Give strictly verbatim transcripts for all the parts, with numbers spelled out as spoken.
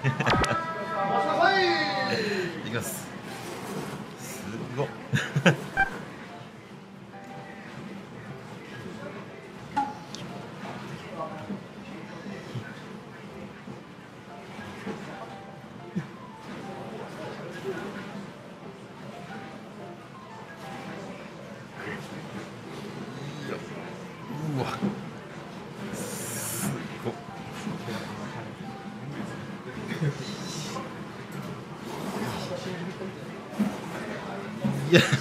いきます。すごっ。うわ、すごっ。いや、よ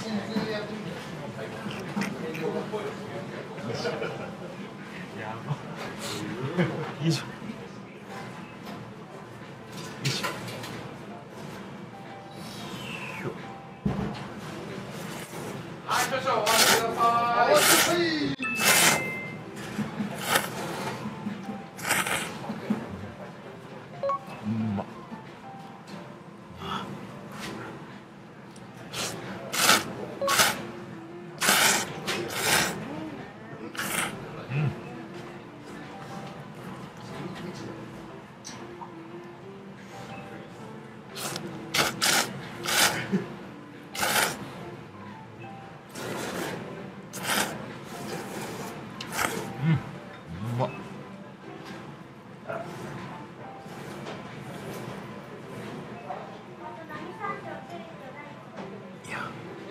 いしょ。 はい、少々お待ちください。 うまっ。うん、うまっ。いや、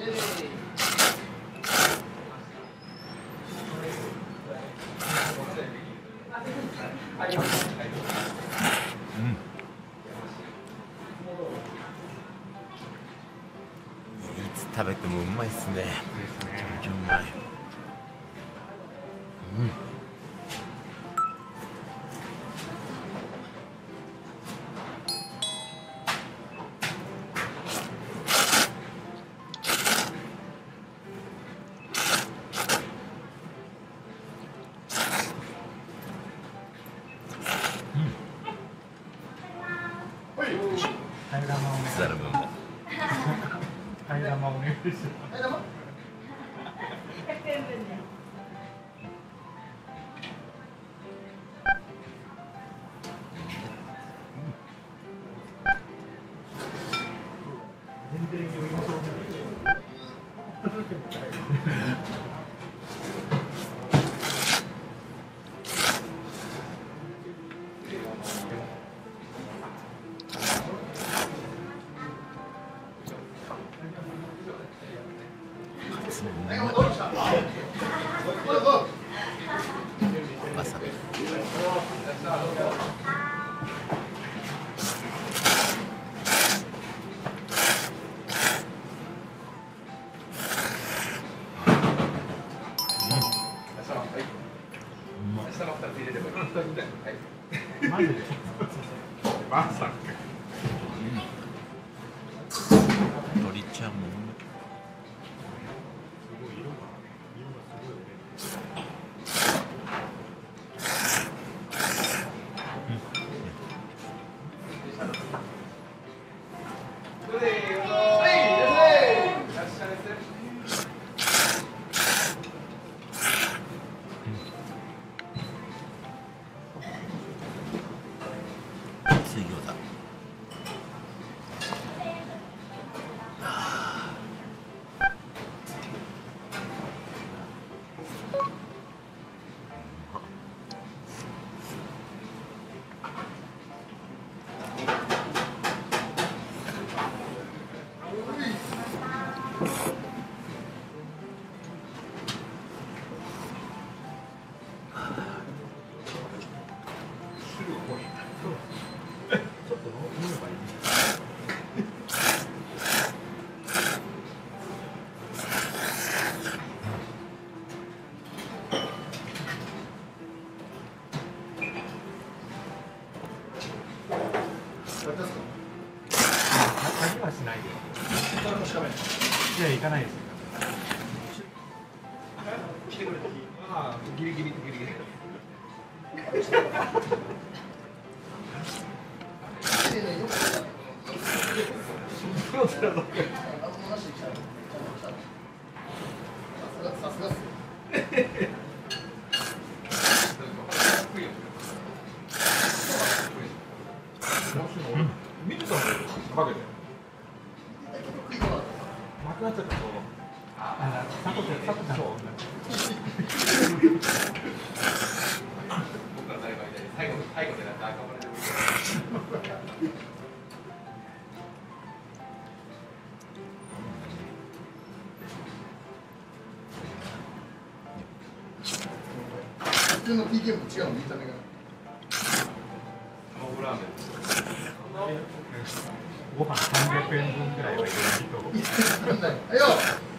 うん、いつ食べてもうまいっすね。めちゃめちゃうまい。うん。 替え玉お願いしザラムも。 ます。替え玉お願いします。全然余裕そう。 わさび。 マジで。 まさか。 鶏ちゃんも。水餃子。 鍵はしないで。いや、行かないです。 ああ、ギリギリギリギリ。 さすがっす。 うん。 バカじなくなっちゃったと。あ、サコちゃん、サコちゃんと同じ。 僕が最後みたいに最後最後でなって赤丸で普通の ピーケー も違うの見た目が。 卵ラーメン。 ご飯さんびゃくえんぶんぐらいはいけないと。 はいよ。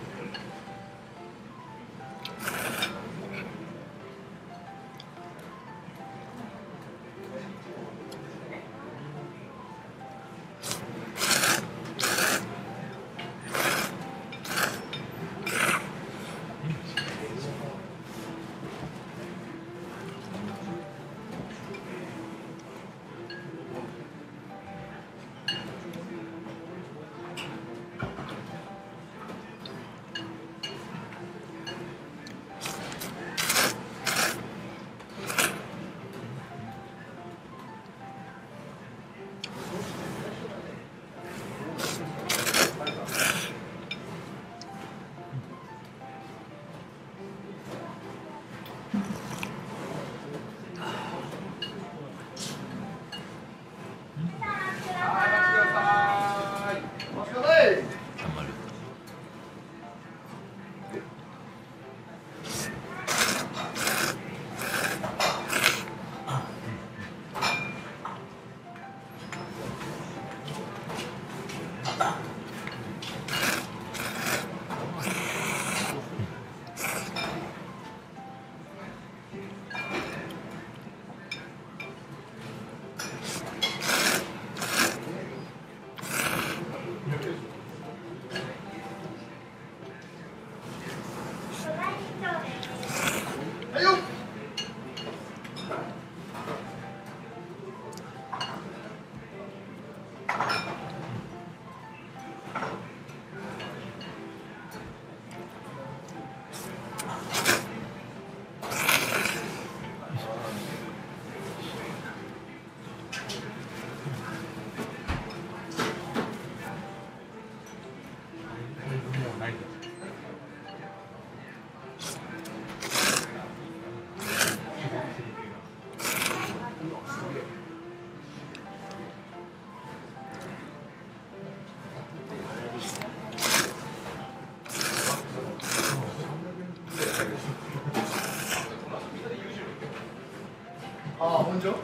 ああ、本当？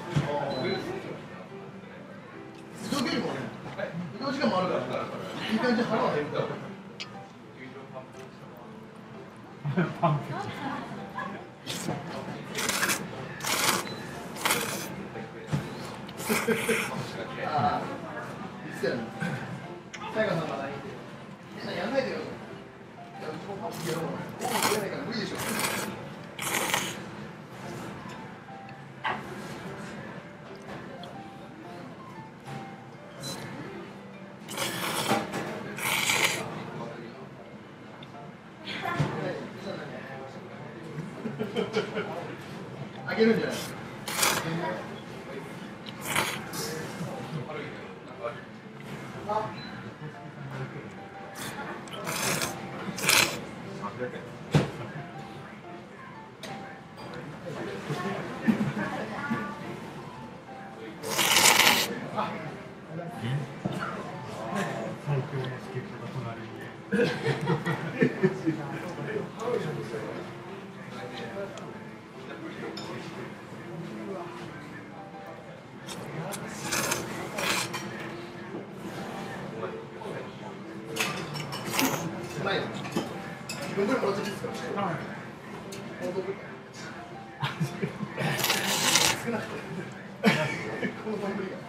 移動距離もね、移動時間もあるから、いい感じで腹は減るから。 パンああ、いつやるの？タイガーさんがないんで、みんなやんないでよ。いや、うちもパンプやろう。パンプやらないから無理でしょ。あげるんじゃない？あ。 最強の助っ人が隣に。 ないよ。自分からもらっていいですか？はい。本当。少なくて。この丼が。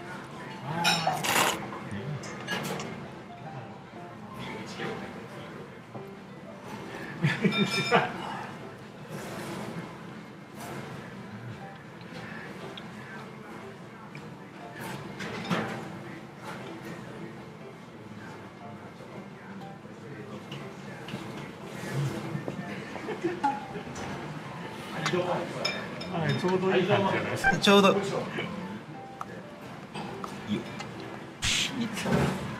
はい、ちょうどいい感じじゃないですか。 ちょうどいいよ。いいですか。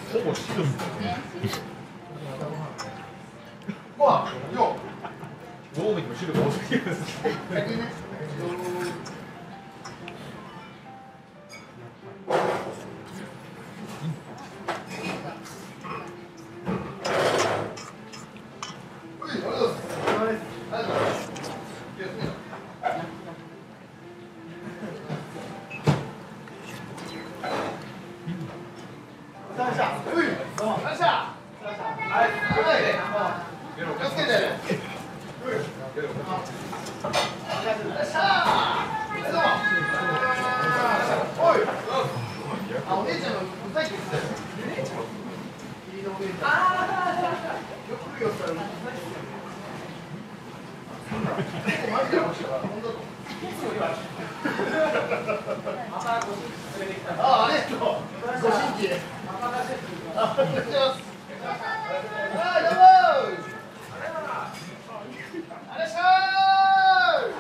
ほぼ白っすね。 ご飯よどう見ても白が多すぎます。 先にねああね、ご新規。あ、お願いします。はい、どうも。あらっしゃい。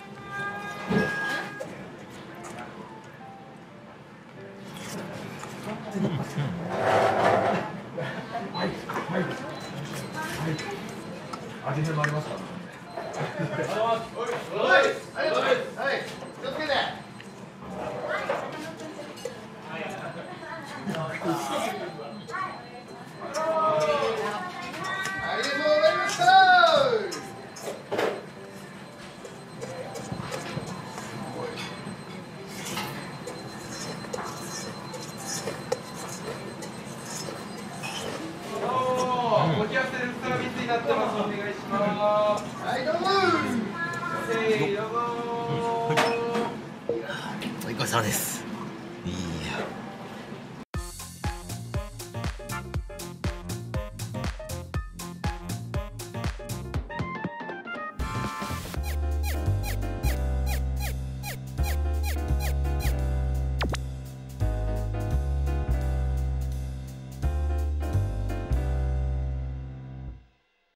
はいはいはい味変もありますか？ おい、ありがとうございます。はい、気をつけて。ありがとうございました。 お気合わせルームサービスになってます。お願いします。 はい、どうも。 せーの。 お疲れ様です。